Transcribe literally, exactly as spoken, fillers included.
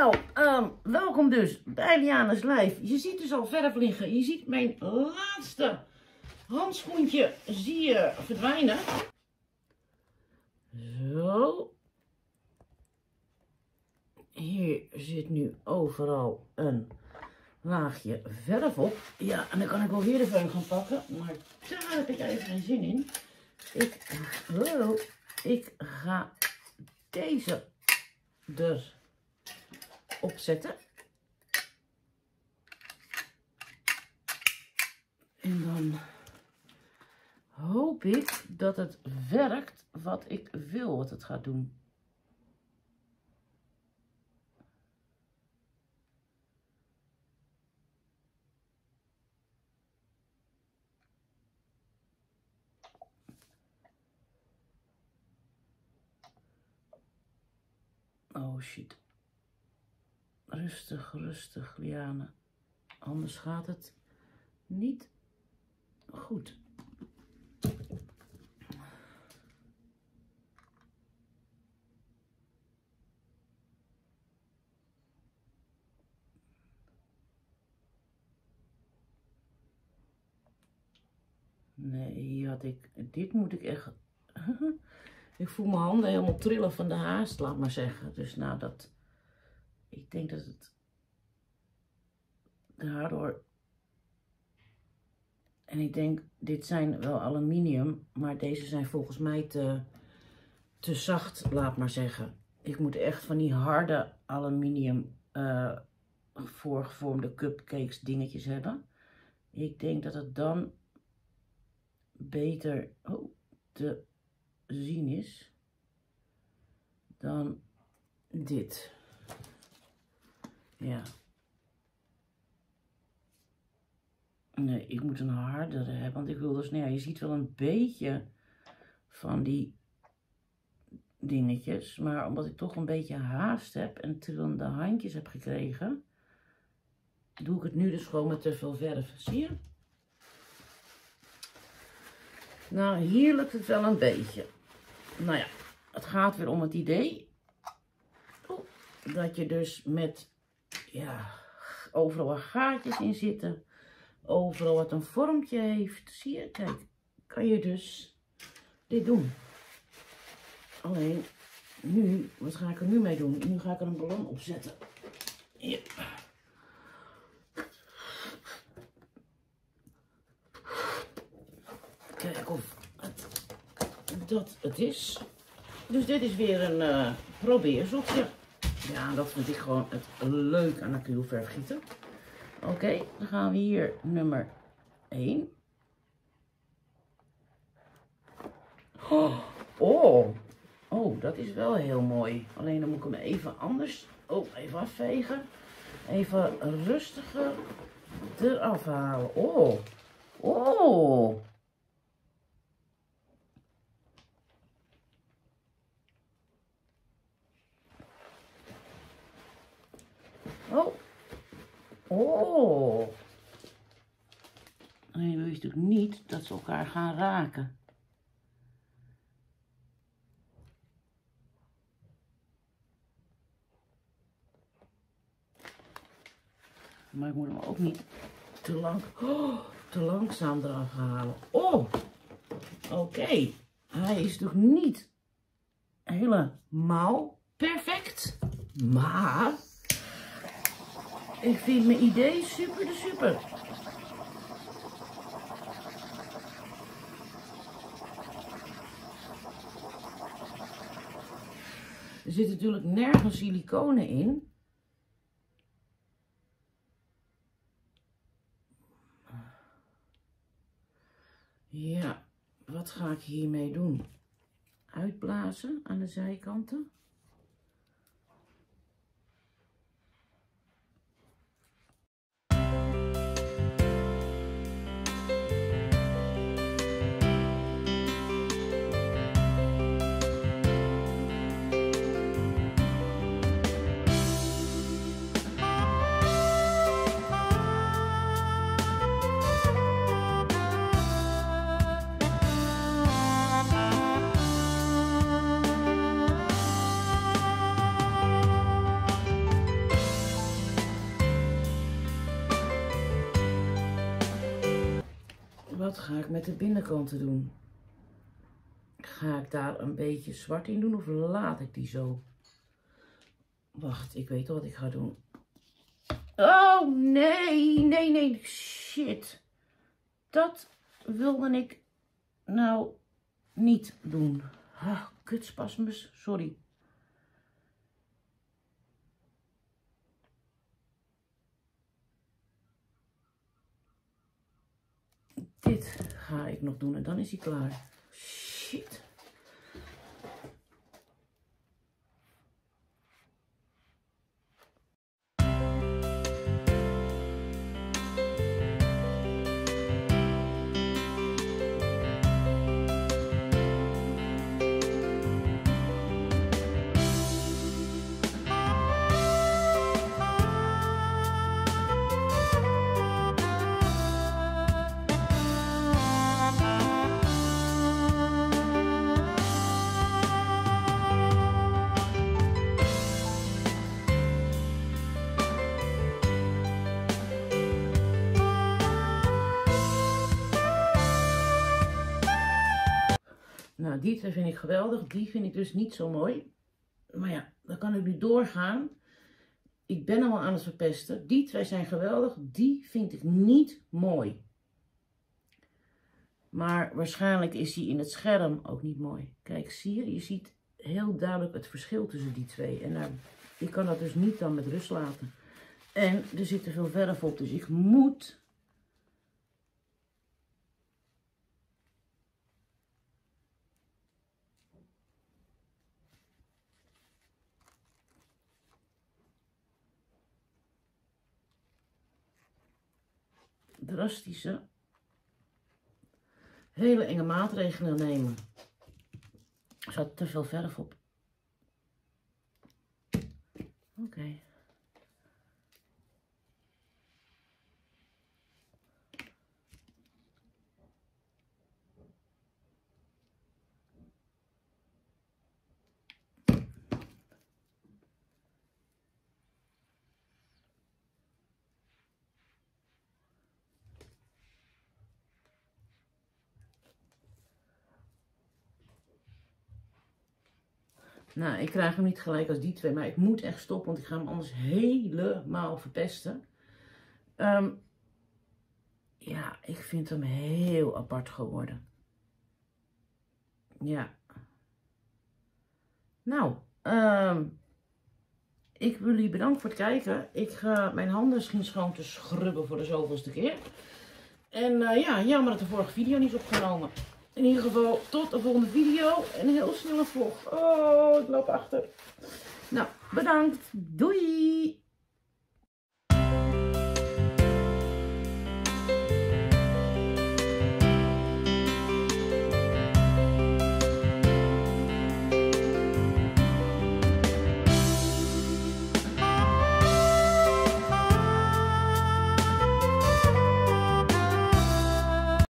Nou, um, welkom dus bij Liana's Live. Je ziet dus al verf liggen. Je ziet mijn laatste handschoentje zie je verdwijnen. Zo. Hier zit nu overal een laagje verf op. Ja, en dan kan ik wel weer de föhn gaan pakken. Maar daar heb ik even geen zin in. Ik, oh, ik ga deze er opzetten. En dan hoop ik dat het werkt wat ik wil wat het gaat doen. Oh shit. Rustig, rustig, Liana. Anders gaat het niet goed. Nee, hier had ik. Dit moet ik echt. Ik voel mijn handen helemaal trillen van de haast, laat maar zeggen. Dus nou, dat. Ik denk dat het daardoor. En ik denk, dit zijn wel aluminium, maar deze zijn volgens mij te, te zacht, laat maar zeggen. Ik moet echt van die harde aluminium uh, voorgevormde cupcakes dingetjes hebben. Ik denk dat het dan beter oh, te zien is dan dit. Ja. Nee, ik moet een hardere hebben, want ik wil dus, nou ja, je ziet wel een beetje van die dingetjes, maar omdat ik toch een beetje haast heb en trillende handjes heb gekregen, doe ik het nu dus gewoon met te veel verf. Zie je? Nou, hier lukt het wel een beetje. Nou ja, het gaat weer om het idee oh, dat je dus met, ja, overal waar gaatjes in zitten, overal wat een vormpje heeft. Zie je, kijk, kan je dus dit doen. Alleen, nu, wat ga ik er nu mee doen? Nu ga ik er een ballon op zetten. Ja. Kijk of het, dat het is. Dus dit is weer een uh, probeerseltje. Ja, dat vind ik gewoon het leuk aan acrylverf gieten. Oké, okay, dan gaan we hier nummer één. Oh, oh, oh, dat is wel heel mooi. Alleen dan moet ik hem even anders, oh, even afvegen. Even rustiger eraf halen. Oh, oh. Oh. Oh. En je wil natuurlijk niet dat ze elkaar gaan raken. Maar ik moet hem ook niet te lang, oh, te langzaam eraf halen. Oh, oké. Okay. Hij is natuurlijk niet helemaal perfect, maar ik vind mijn idee super de super. Er zit natuurlijk nergens siliconen in. Ja, wat ga ik hiermee doen? Uitblazen aan de zijkanten. ga ik met de binnenkant doen? Ga ik daar een beetje zwart in doen of laat ik die zo? Wacht, ik weet al wat ik ga doen. Oh, nee, nee, nee, shit. Dat wilde ik nou niet doen. Ah, kutspasmus, sorry. Dit ga ik nog doen en dan is hij klaar. Shit. Nou, die twee vind ik geweldig. Die vind ik dus niet zo mooi. Maar ja, dan kan ik nu doorgaan. Ik ben allemaal aan het verpesten. Die twee zijn geweldig. Die vind ik niet mooi. Maar waarschijnlijk is die in het scherm ook niet mooi. Kijk, zie je? Je ziet heel duidelijk het verschil tussen die twee. En nou, ik kan dat dus niet dan met rust laten. En er zit te veel verf op. Dus ik moet... drastische, hele enge maatregelen nemen. Er zat te veel verf op. Oké. Okay. Nou, ik krijg hem niet gelijk als die twee, maar ik moet echt stoppen, want ik ga hem anders helemaal verpesten. Um, ja, ik vind hem heel apart geworden. Ja. Nou, um, ik wil jullie bedanken voor het kijken. Ik ga mijn handen misschien schoon te scrubben voor de zoveelste keer. En uh, ja, jammer dat de vorige video niet is opgenomen. In ieder geval, tot de volgende video. En een heel snelle vlog. Oh, ik loop achter. Nou, bedankt. Doei!